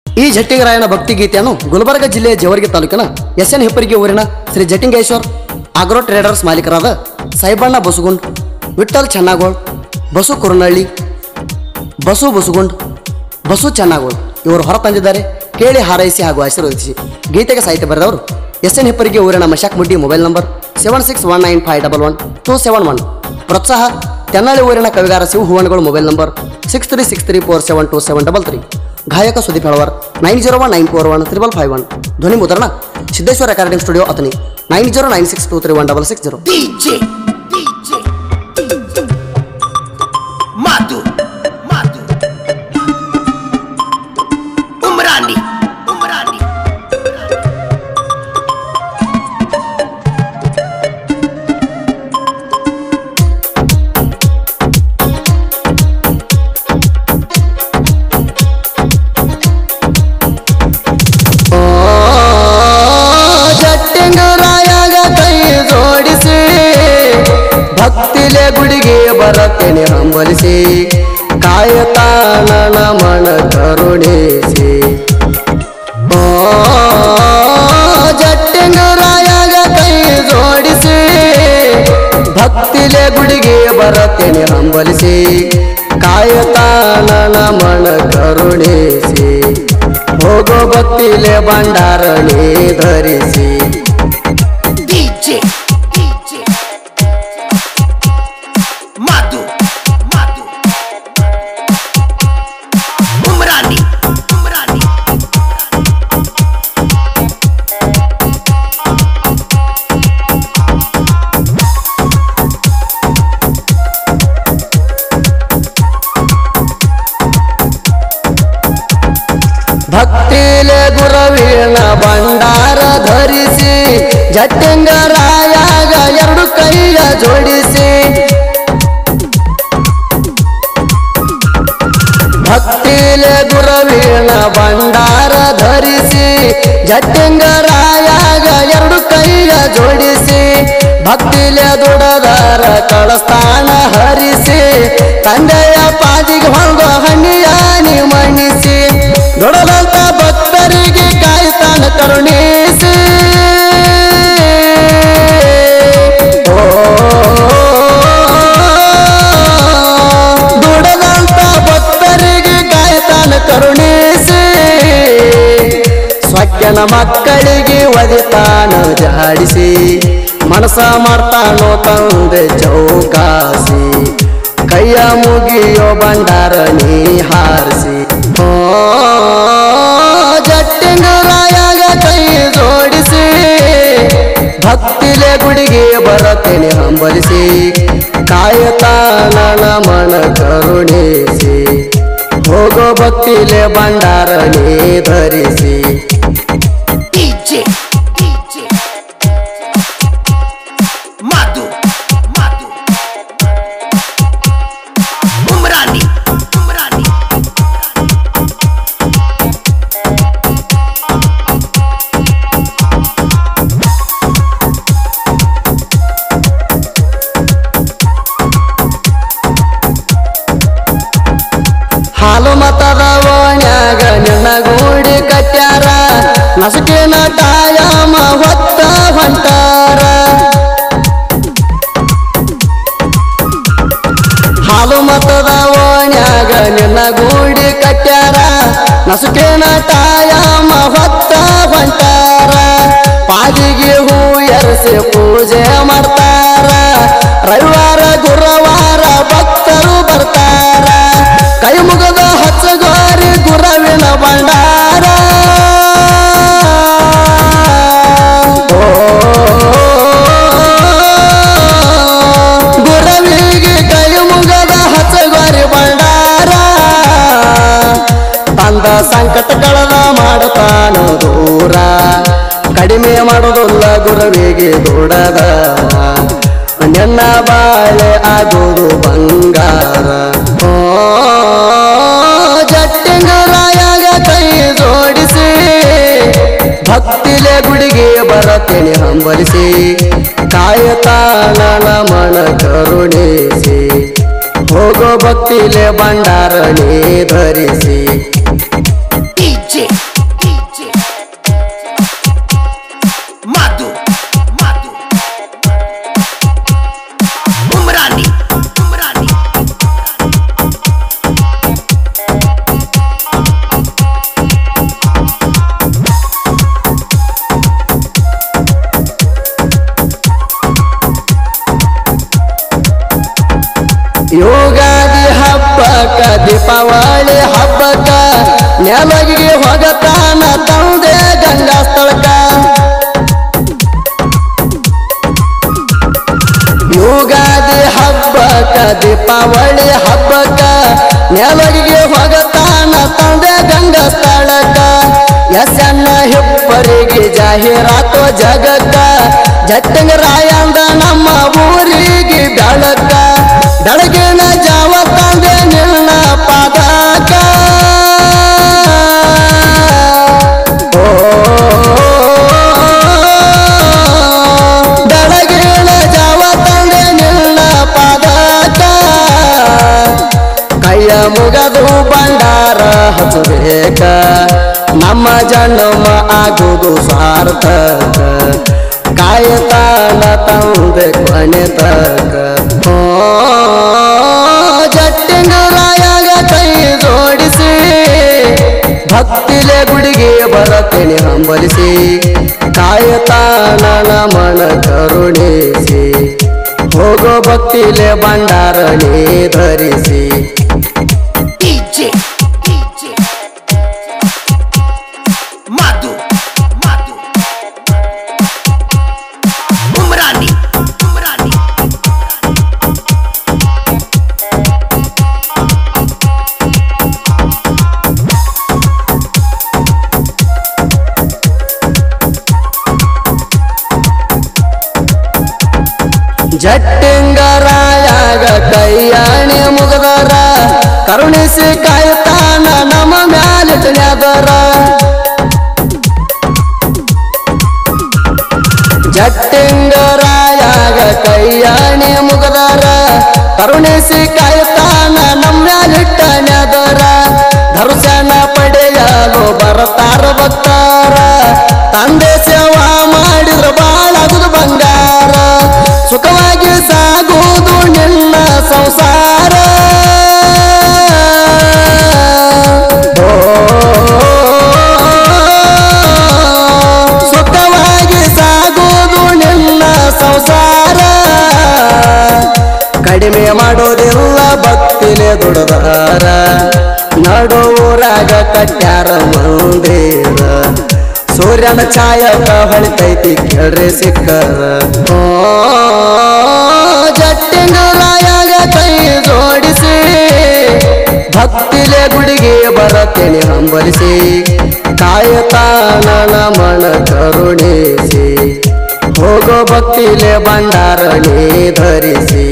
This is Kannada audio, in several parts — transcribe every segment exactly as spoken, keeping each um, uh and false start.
ಈ ಜಟ್ಟಿಂಗರಾಯನ ಭಕ್ತಿ ಗೀತೆಯನ್ನು ಗುಲ್ಬರ್ಗ ಜಿಲ್ಲೆಯ ಜೇವರ್ಗಿ ತಾಲೂಕಿನ ಎಸ್ ಎನ್ ಹೆಪ್ಪರಿಗೆ ಊರಿನ ಶ್ರೀ ಜಟ್ಟಿಂಗೇಶ್ವರ್ ಆಗ್ರೋ ಟ್ರೇಡರ್ಸ್ ಮಾಲೀಕರಾದ ಸಾಯಿಬಣ್ಣ ಬಸುಗುಂಡ್, ವಿಠ್ಠಲ್ ಚೆನ್ನಾಗೋಳ್, ಬಸು ಕುರ್ನಳ್ಳಿ, ಬಸು ಬಸುಗುಂಡ್, ಬಸು ಚೆನ್ನಾಗೋಳ್ ಇವರು ಹೊರತಂದಿದ್ದಾರೆ. ಕೇಳಿ ಹಾರೈಸಿ ಹಾಗೂ ಆಶೀರ್ವದಿಸಿ. ಗೀತೆಗೆ ಸಾಹಿತ್ಯ ಬರೆದವರು ಎಸ್ ಎನ್ ಹೆಪ್ಪರಿಗೆ ಊರಿನ Mashak Muddi. Mobile number seven six one nine five double one two seven one. ಪ್ರೋತ್ಸಾಹ ತೆನ್ನಳ್ಳಿ ಊರಿನ ಕವಿಗಾರ ಶಿವ ಹೂವಣಗಳು. Mobile number six three six three four seven two seven double three. ಗಾಯಕ Sudeep Helavar nine zero one nine four one triple five one. ಧ್ವನಿ ಮುದ್ರಣ Siddeshwara recording studio Athani nine zero nine six two three one double six zero. ಭಕ್ತಿಲೆ ಗುಡಿಗೆ ಬರತೇನೆ ಹಂಬಲಿಸಿ, ಕಾಯತಾನ ನಮನ ಕರುಣಿಸಿ. ಓ ಜಟ್ಟಿಂಗರಾಯಗ ಕೈ ಜೋಡಿಸಿ, ಭಕ್ತಿಲೆ ಗುಡಿಗೆ ಬರತೇನೆ ಹಂಬಲಿಸಿ, ಕಾಯತಾನ ನಮನ ಕರುಣಿಸಿ. ಹೋಗೋ ಭಕ್ತಿಲೆ ಭಂಡಾರಣಿ ಧರಿಸಿ. ಭಕ್ತಿಲೆ ಗುರವಿನ ಭಂಡಾರ ಧರಿಸಿ, ಜಟ್ಟಿಂಗರಾಯಗ ಎರಡು ಕೈಯ ಜೋಡಿಸಿ. ಭಕ್ತಿಲೆ ಗುರವಿನ ಭಂಡಾರ ಧರಿಸಿ, ಜಟ್ಟಿಂಗರಾಯಗ ಎರಡು ಕೈಯ ಜೋಡಿಸಿ. ಭಕ್ತಿಲೆ ದುಡದಾರ ಕಳಸ್ಥಾನ ಹರಿಸಿ, ತಂದೆಯ ಪಾದಿಗೆ ಹೊಂದ ಹಣ್ಣಿಯಾನಿ ಮಣಿಸಿ. ದೊಡದಂತ ಭಕ್ತರಿಗೆ ಕಾಯ್ತಾನ ಕರುಣಿಸಿ. ದುಡದಂತ ಭಕ್ತರಿಗೆ ಕಾಯ್ತಾನ ಕರುಣಿಸಿ. ಸ್ವಕ್ಯನ ಮಕ್ಕಳಿಗೆ ಒದಿತಾನ ಜಾಡಿಸಿ, ಮನಸ ಮಾಡ್ತಾನೋ ತಂದೆ ಚೌಕಾಸಿ. ಕೈಯ ಮುಗಿಯೋ ಭಂಡಾರಣಿ ಹಾರಿಸಿ. ಓ ಜಟ್ಟಿಂಗರಾಯಗ ಕೈ ಜೋಡಿಸಿ, ಭಕ್ತಿಲೆ ಗುಡಿಗೆ ಬರತೇನೆ ಹಂಬಲಿಸಿ, ಕಾಯತಾನ ನಮನ ಕರುಣಿಸಿ. ಹೋಗೋ ಭಕ್ತಿಲೆ ಭಂಡಾರಣಿ ಧರಿಸಿ. ಹಾಲು ಮತದ ಓಣ್ಯಾಗ ನಿನ್ನ ಗೂಡಿ ಕಟ್ಯಾರ, ನಸುಕಿನ ಟಾಯಮ ಹೊತ್ತ ಹೊಂಟಾರ. ಹಾಲು ಮತದ ಓಣ್ಯಾಗ ನಿನ್ನ ಗೂಡಿ ಕಟ್ಯಾರ, ನಸುಕಿನ ಟಾಯಮ ಹೊತ್ತ ಹೊಂಟಾರ. ಪಾದಿಗೆ ಹೂ ಎರಸಿ ಪೂಜೆ ಮಾಡ್ತಾರ, ರವಿವಾರ ಗುರುವಾರ ಭಕ್ತರು ಬರ್ತಾರ. ಕೈ ಮುಗದ ಹಚ್ಚಗೋರಿ ಗುರವಿನ ಭಂಡಾರ. ಗುರವಿಗೆ ಕೈ ಮುಗದ ಹಚ್ಚಗೋರಿ ಭಂಡಾರ. ತಂದ ಸಂಕಟ ಕಳೆದ ಮಾಡುತ್ತಾನೋ ದೂರ, ಕಡಿಮೆ ಮಾಡೋದಿಲ್ಲ ಗುರವಿಗೆ ದೊಡ್ಡದ. ನಿನ್ನ ಬಾಳೆ ಆಗೋದು ಬಂಗಾರ. ಓ ಜಟ್ಟಿಂಗರಾಯಗ ಕೈ ಜೋಡಿಸಿ, ಭಕ್ತಿಲೆ ಗುಡಿಗೆ ಬರತೇನೆ ಹಂಬಲಿಸಿ, ಕಾಯತಾನ ನಮನ ಕರುಣಿಸಿ. ಹೋಗೋ ಭಕ್ತಿಲೆ ಭಂಡಾರಣಿ ಧರಿಸಿ. ಡಿಜೆ ದೀಪಾವಳಿ ಹಬ್ಬಕ್ಕ ನೆಲಗಿಗೆ ಹೋಗತಾನ ತಂದೆ ಗಂಗಾ ಸ್ಥಳಕ್ಕ ಯುಗಾದಿ ಹಬ್ಬಕ್ಕ ದೀಪಾವಳಿ ಹಬ್ಬಕ್ಕ ನೆಲಗಿಗೆ ಹೋಗತಾನ ತಂದೆ ಗಂಗಾ ಸ್ಥಳಕ್ಕ ಎಸನ್ನ ಹಿಪ್ಪರಿಗೆ ಜಾಹೀರಾತು ಜಗಕ್ಕ ಜಟ್ಟಂಗರಾಯಂದ ನಮ್ಮ ಊರಿಗೆ ಬೆಳಕ ಬೆಳಗಿನ ಜಾವ ತಂದೆ ನಿನ್ನ ಪಾದಕ ಓ ಬೆಳಗಿನ ಜಾವ ತಂದೆ ನಿನ್ನ ಪಾದಕ ಕೈಯ ಮುಗದು ಬಂಡಾರ ಹಚ್ಚಬೇಕ ನಮ್ಮ ಜನ್ಮ ಆಗುವುದು ಸಾರ್ಥಕ ಕಾಯತಾನ ತಂದೆ ಕೊನೆ ತಕ ಓ ಜಟ್ಟಿಂಗರಾಯಾಗ ಕೈ ಜೋಡಿಸಿ ಭಕ್ತಿಲೆ ಗುಡಿಗೆ ಬರತೇನೆ ಹಂಬಲಿಸಿ ಕಾಯತಾನ ನಮನ ಕರುಣಿಸಿ ಹೋಗೋ ಭಕ್ತಿಲೆ ಭಂಡಾರಣಿ ಧರಿಸಿ ಜಟ್ಟಿಂಗರಾಯಾಗ ಕೈಯಾಣಿ ಮುಗದರ ಕರುಣಿಸಿ ಕಾಯ್ತಾನ ನಮ್ಮ ಮ್ಯಾಲಿಟನ್ಯಾದರ ಜಟ್ಟಿಂಗರಾಯಾಗ ಕೈಯಾಣಿ ಮುಗದರ ಕರುಣಿಸಿ ಕಾಯ್ತಾನ ನಮ್ಮ ಮ್ಯಾಲಿಟನ್ಯಾದರ ದರ್ಶನ ಪಡೆಯಲು ಬರತಾರ ಭಕ್ತಾರ ತಂದೆ ಸೇವಾ ಮಾಡಿದ್ರ ಬಾಳಾಗುದು ಬಂಗಾರ ಸುಖವಾಗಿ ಸಾಗುವುದು ನಿನ್ನ ಸಂಸಾರ ಸುಖವಾಗಿ ಸಾಗುವುದು ನಿನ್ನ ಸಂಸಾರ ಕಡಿಮೆ ಮಾಡೋದಿಲ್ಲ ಭಕ್ತಿಲೆ ದುಡದಾರ ನಡುವೂರಾಗ ಕಟ್ಯಾರ ಮಂದಿರ ಸೂರ್ಯನ ಛಾಯಕ ಹೊಳಿತೈತಿ ಕೇಳ್ರಿ ಸಿಕ್ಕರ ಓ ಜಟ್ಟಿಂಗರಾಯಾಗ ಕೈ ಜೋಡಿಸಿ ಭಕ್ತಿಲೆ ಗುಡಿಗೆ ಬರತೇನೆ ಹಂಬಲಿಸಿ ಕಾಯತಾನ ನಮನ ಕರುಣಿಸಿ ಹೋಗೋ ಭಕ್ತಿಲೆ ಭಂಡಾರಣಿ ಧರಿಸಿ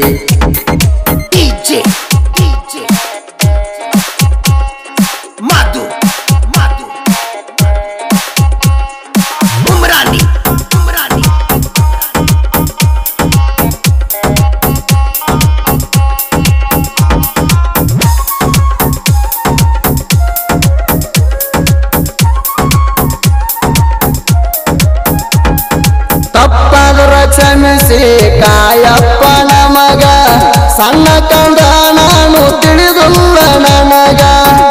ಕ್ಷಮಿಸಿ ಕಾಯಪ್ಪ ನಮಗ ಸಣ್ಣ ಕಂದ ನಾನು ತಿಳಿದುಲ್ಲ ನನಗ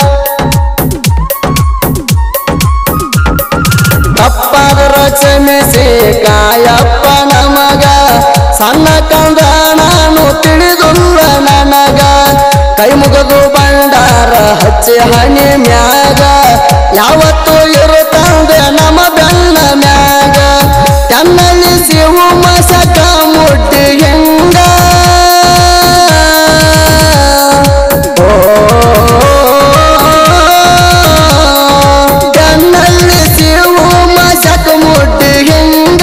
ತಪ್ಪಾದರ ಕ್ಷಮಿಸಿ ಕಾಯಪ್ಪ ನಮಗ ಸಣ್ಣ ಕಂದ ನಾನು ತಿಳಿದುಲ್ಲ ನನಗ ಕೈ ಮುಗದು ಬಂಡಾರ ಹಚ್ಚಿ ಹಣಿ ಮ್ಯಾಗ ಯಾವತ್ತು ಇರುತ್ತಂದೆ ನಮ್ಮ ಬೆನ್ನ ಮ್ಯಾಗ ಕಣ್ಣಲ್ಲಿ ಶಿವು ಮಸಕ ಮುಟ್ಟಿ ಹೆಂಗ ಓ ಕಣ್ಣಲ್ಲಿ ಶಿವು ಮಸಕ ಮುಟ್ಟಿ ಹೆಂಗ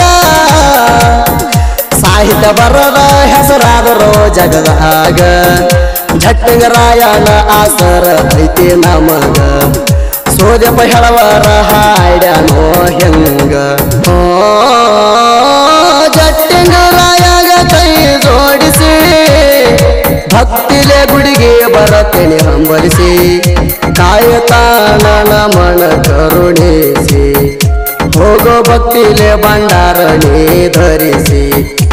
ಸಾಹಿತ್ಯ ಬರದ ಹೆಸರಾದರು ಜಗದಾಗ ಜಟ್ಟಿಂಗರಾಯನ ಆಸರ ಐತಿ ನಮಗ ಸೋದೆಪ್ಪ ಹೇಳವರ ಹಾಡ್ಯಾನೋ ಹೆಂಗ ಓ ಜಟ್ಟಿಂಗರಾಯಾಗ ಕೈ ಜೋಡಿಸಿ ಭಕ್ತಿಲೆ ಗುಡಿಗೆ ಬರತೇನೆ ಹಂಬಲಿಸಿ ಕಾಯತಾನ ನಮನ ಕರುಣಿಸಿ ಹೋಗೋ ಭಕ್ತಿಲೆ ಭಂಡಾರಣಿ ಧರಿಸಿ